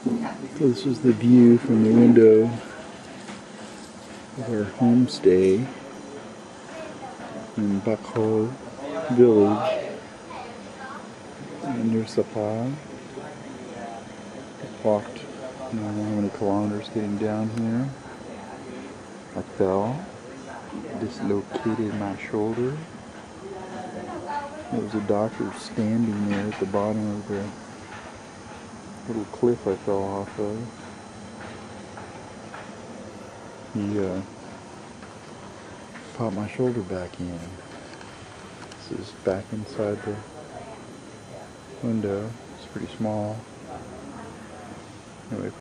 This is the view from the window of our homestay in Bac Ho village. And there's the pond. Walked, I don't know how many kilometers getting down here. I fell, dislocated my shoulder. There was a doctor standing there at the bottom of the little cliff I fell off of. He popped my shoulder back in. This is back inside the window. It's pretty small. Anyway.